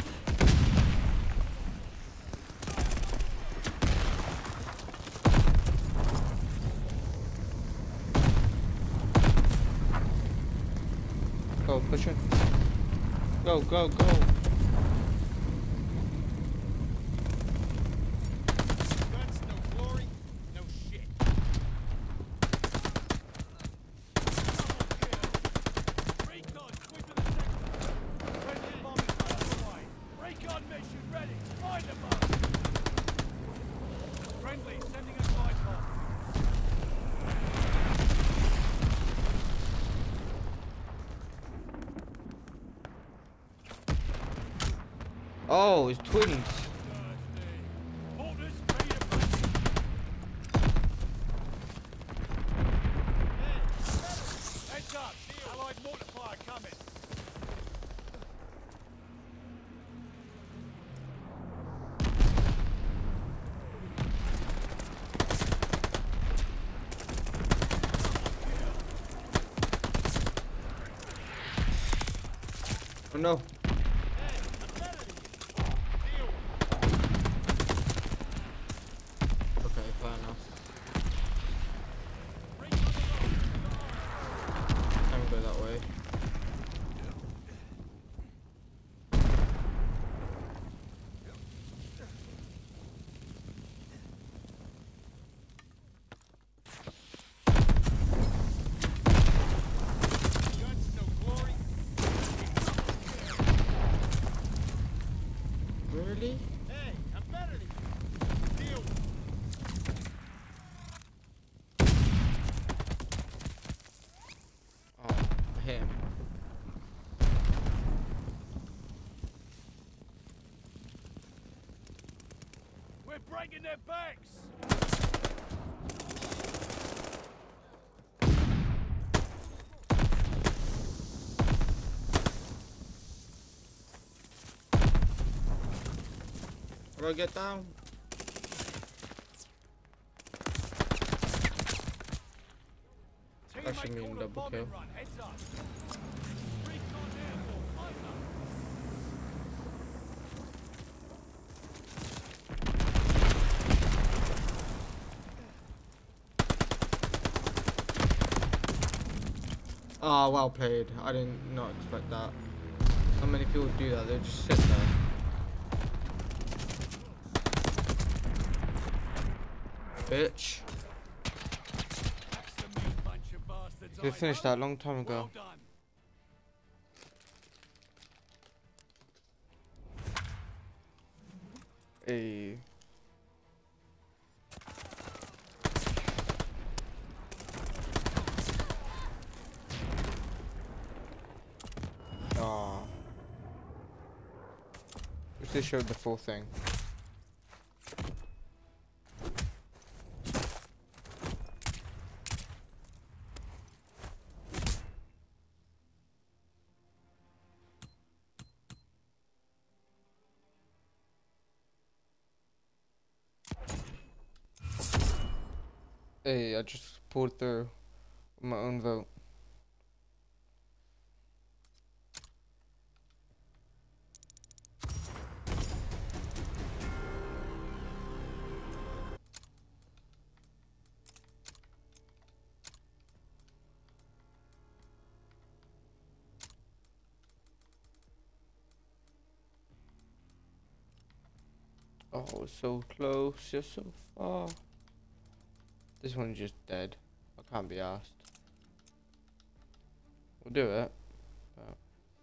Go, push it. Go, go, go. Guns, no glory, no shit. Recon, sweeping the sector. Friendly bombing on the way. Recon mission ready. Find them up. Friendly, sending a glide bomb. Oh, it's twins. Thirsty. Mortars ready to break. Heads up. Allied mortar fire coming. Oh no. Okay, fair enough. Can't go that way. Guns, no glory. Really? Hey, I'm better than you. Deal. Oh, I hit him. We're breaking their backs. How do I get down? That should Teammate mean called a double bombing kill. run. Heads up. Recon airborne. Light up. Oh, well played. I did not expect that. Not many people do that. They just sit there. Bitch. That's the mean bunch of bastards. They I finished know. that a long time ago. Well done. Hey. Ah. Wish they showed the full thing. Hey, I just pulled through my own vote. Oh, so close, you're so far. This one's just dead. I can't be asked. We'll do it, but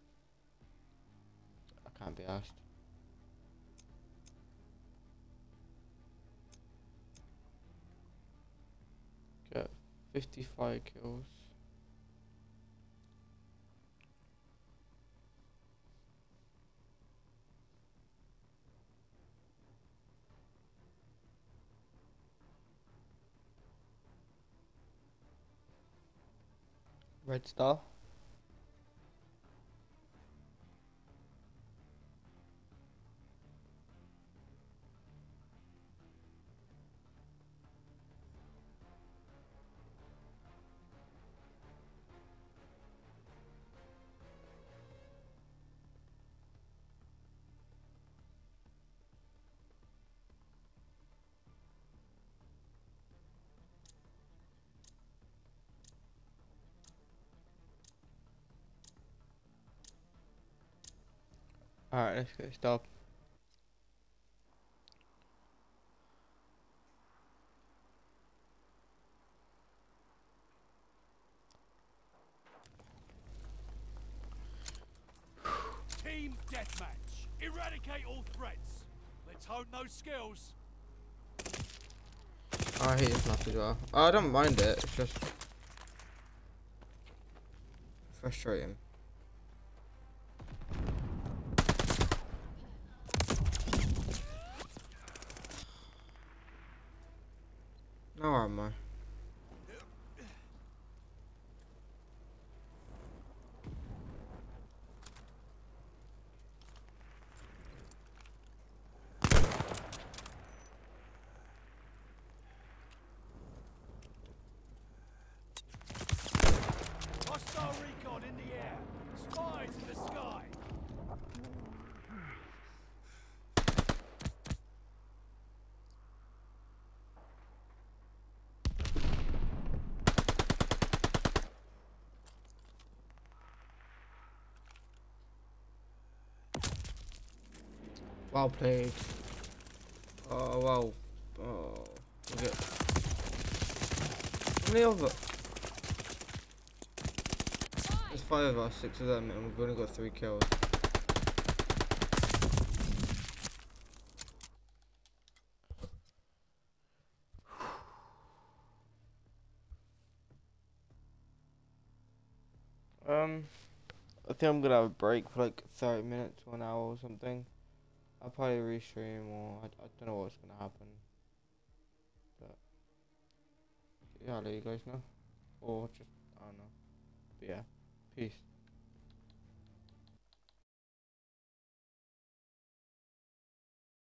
I can't be asked. Get fifty-five kills. Red star. Alright, let's go stop. Team deathmatch. Eradicate all threats. Let's hone those skills. I hate this map as well. I don't mind it, it's just frustrating. Now where am I? Hostile recon in the air. Spies in the sky. Well played. Oh wow. Oh, look at how many of it? There's five of us, six of them, and we've only got three kills. Um, I think I'm gonna have a break for like thirty minutes, one hour or something. I'll probably restream or I, I don't know what's gonna happen. But yeah, I'll let you guys know. Or just, I don't know. But yeah, peace.